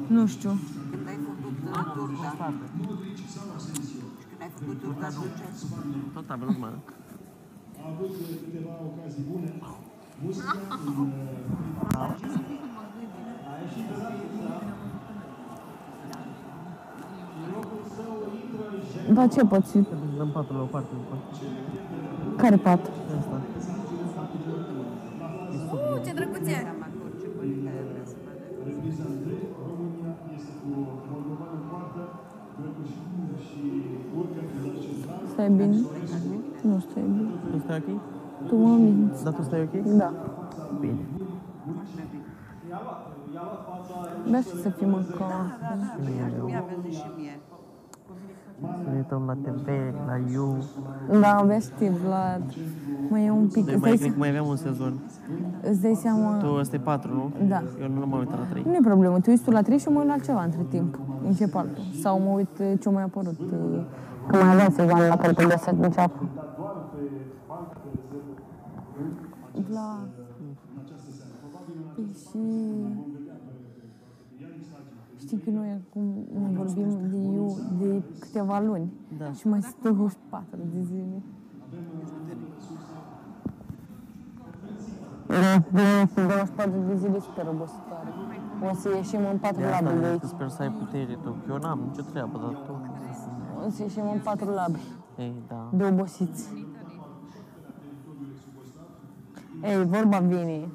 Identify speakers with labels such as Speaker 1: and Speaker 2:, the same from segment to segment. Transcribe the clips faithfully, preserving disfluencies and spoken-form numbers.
Speaker 1: Nu știu.
Speaker 2: Când ai făcut turda. Când ai făcut turda atunci.
Speaker 3: Tot tabelul urmă.
Speaker 4: A avut câteva ocazii bune. Muzica a ieșit de la
Speaker 1: Da, ce poți?
Speaker 3: Dăm patul la o parte după.
Speaker 1: Care pat?
Speaker 3: Asta.
Speaker 5: Uuu, ce drăguțe!
Speaker 4: repriza trei, România este cu Moldovan în poartă, Brăcușin și urcă pe la central.
Speaker 1: Stai bine? Nu stai bine.
Speaker 3: Tu stai ok?
Speaker 1: Tu mă minți.
Speaker 3: Da, tu stai ok?
Speaker 1: Da.
Speaker 3: Bine.
Speaker 1: Vrea să fim acolo.
Speaker 2: Mi-a văzut și mie.
Speaker 3: Să ne uităm la T V, la You.
Speaker 1: Da, vezi, Vlad. Mai e un pic.
Speaker 3: Deci mai, cred că mai aveam un sezon.
Speaker 1: Îți dai seama...
Speaker 3: Tu, ăsta e patru, nu?
Speaker 1: Da.
Speaker 3: Eu nu m-am uitat la trei.
Speaker 1: Nu e problemă, te uiți tu la trei și eu mă uit la altceva între timp. Încep altul. Sau mă uit ce-a mai apărut. Că mai aveam sezoane la care trebuia să înceapă. Vlad. Păi și... Știi că noi acum vorbim de eu de câteva luni.
Speaker 3: Da.
Speaker 1: Și mai stă douăzeci și patru de zile. Da, douăzeci și patru de zile super obositoare. O să ieșim în patru labe de aici.
Speaker 3: Sper să ai putere tu, că eu n-am nicio treabă, dar tu...
Speaker 1: O să ieșim în patru labe.
Speaker 3: Ei, da.
Speaker 1: De obosiți. Ei, vorba vine.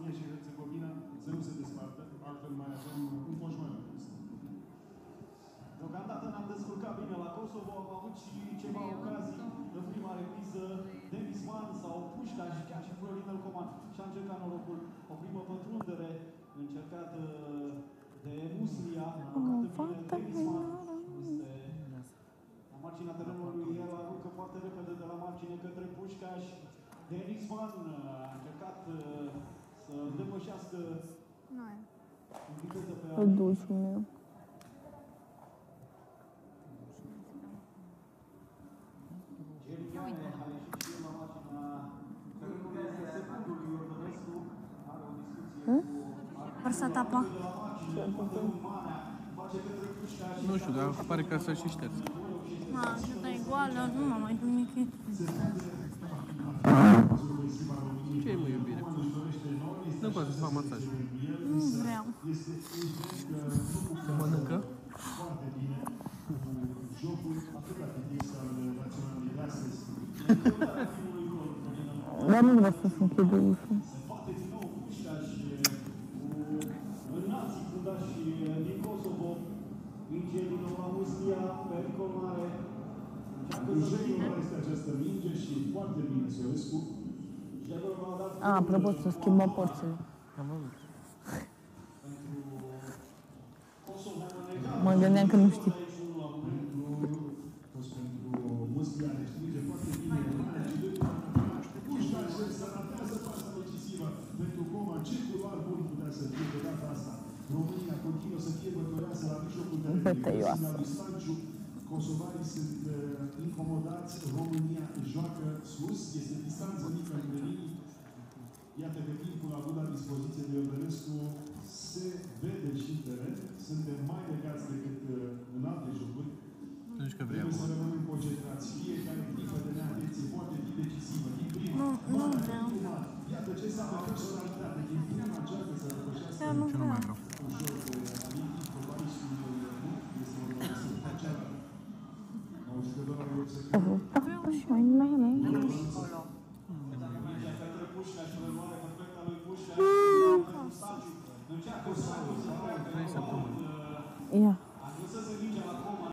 Speaker 4: Deocamdată n-am descurcat bine la Kosovo, am avut și ceva ocazii în prima repriză. Denis Man sau Pușca și chiar și Florin Coman și-a încercat norocul. O primă pătrundere încercată de Muslia. Denis Man este la marginea terenului, el aruncă foarte repede de la margine către Pușcaș. Denis Man a încercat să depășească în viteză pe
Speaker 1: Pe dușul meu.
Speaker 5: Vărsat apa.
Speaker 6: Nu știu, dar pare că s-a și șters.
Speaker 5: Ma, șuta e goală, nu m-am mai dumnichit.
Speaker 6: Ce-i, mă, iubire? Nu poate să fac masaj.
Speaker 5: Nu vreau.
Speaker 6: Se mănâncă?
Speaker 1: Dar nu vreau să se închide ușa. A, apropo, să schimbă porțile.
Speaker 3: Am văzut.
Speaker 1: Mă gândeam că nu știi. Bătăioasă.
Speaker 4: Kosovarii sunt uh, incomodați, România joacă sus, este distanță mică între linii. Iată că timpul avut la dispoziție de Iordănescu se vede și în teren. Suntem mai legați decât uh, în alte jocuri.
Speaker 6: Deci că vrei
Speaker 4: Trebuie să
Speaker 6: acum.
Speaker 4: rămânem concentrați. Fiecare clipă de neatenție poate fi decisivă. Din prima,
Speaker 5: Nu, nu vreau.
Speaker 4: iată ce înseamnă personalitate. Din prima încearcă să răpășească
Speaker 5: Eu nu
Speaker 6: Ce nu mai vreau.
Speaker 4: un joc de amici, probabil și este vorba de Săltaceara. Au jucător al lui
Speaker 1: Ia.